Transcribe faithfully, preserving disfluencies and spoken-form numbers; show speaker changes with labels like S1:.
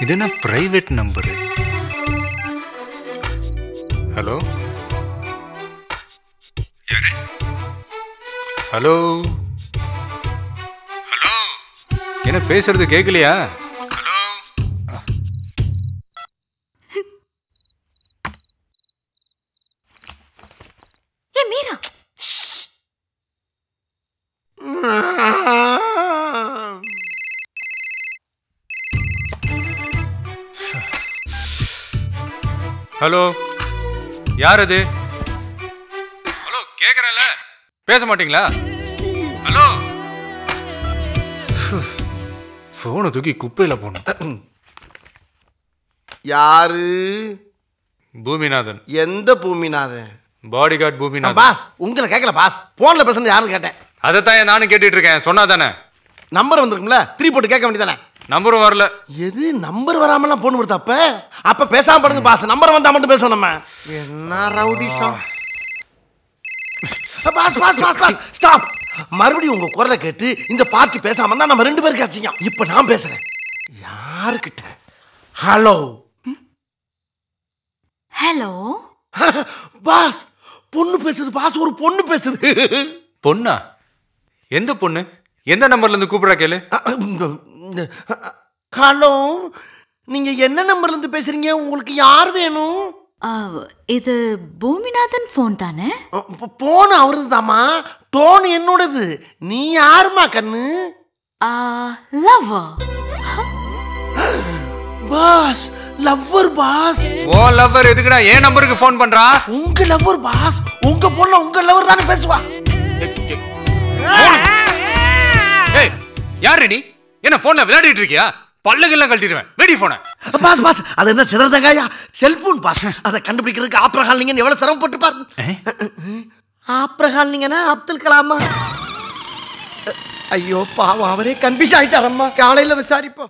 S1: இது என்ன private number? Hello யாரு? ஹலோ ஹலோ என்ன பேசுறது கேட்கலையா? ஹலோ
S2: ஏ மீரா,
S1: ஹலோ யார் அது? ஹலோ கேக்குறேன்ல, பேச மாட்டீங்களா? ஹலோ போனை தூக்கி குப்பையில போனோம்.
S3: யாரு?
S1: பூமிநாதன்.
S3: எந்த Boominathan?
S1: Body guard Boominathan.
S3: Boss உங்களை கேட்கல பாஸ், போன்ல பேசுறது யாருன்னு கேட்டேன்.
S1: அதைத்தான் நானும் கேட்டுட்டு இருக்கேன். சொன்னா தானே
S3: நம்பர் வந்திருக்கும்ல, த்ரீ போட்டு கேட்க வேண்டியதானே?
S1: நம்பரும் வரல.
S3: எது நம்பர் வராமலாம் போன் கொடுத்த? அப்ப அப்ப பேசாம படுங்க பாஸ், நம்பர் வந்தா மட்டும் பேசுவோம் நம்ம. என்ன rowdyism? Boss boss boss boss stop. மறுபடியும் உங்க குரலை கேட்டு இந்த பார்ட்டி பேசாம தான் நம்ம ரெண்டு பேருக்கு அசிங்கம். இப்ப நான் பேசுறேன். யாருக்கிட்ட? ஹலோ
S2: ஹலோ
S3: பாஸ், பொண்ணு பேசுது பாஸ், ஒரு பொண்ணு பேசுது.
S1: பொண்ணா? எந்த பொண்ணு? எந்த நம்பர்ல இருந்து கூப்பிடுறா கேளு.
S3: ஹலோ, நீங்க என்ன நம்பர்ல இருந்து பேசுறீங்க? உங்களுக்கு யார் வேணும்?
S2: இது பூமிநாதன் போன் தானே?
S3: போன் அவரது தாமா, டோன் என்னோடது. நீ யாருமா கண்ணு?
S2: Lover
S3: boss. Lover boss.
S1: ஓ லவ்வர் எதுக்குடா என் நம்பருக்கு போன் பண்றா?
S3: உங்க லவ்வர் பாஸ், உங்க பொண்ணு உங்க லவ்வர் தானே பேசுவா.
S1: ஏய் யாரு நீ? என்ன போன்ல விளையாடிட்டு இருக்கியா? பல்லுகெல்லாம் கழட்டிடுவேன். வெடி போன.
S3: பாஸ் பாஸ், அது என்ன சிறந்தங்காயா? Cellphone pass. அதை கண்டுபிடிக்கிறதுக்கு ஆப்ரஹால் நீங்க எவ்வளவு சிரமப்பட்டு பாருங்க. ஆப்ரஹால் நீங்கன்னா அப்துல் கலாமா? ஐயோ பாவம், அவரே கன்ஃபியூஸ் ஆயிட்டாரம்மா. காலையில விசாரிப்போம்.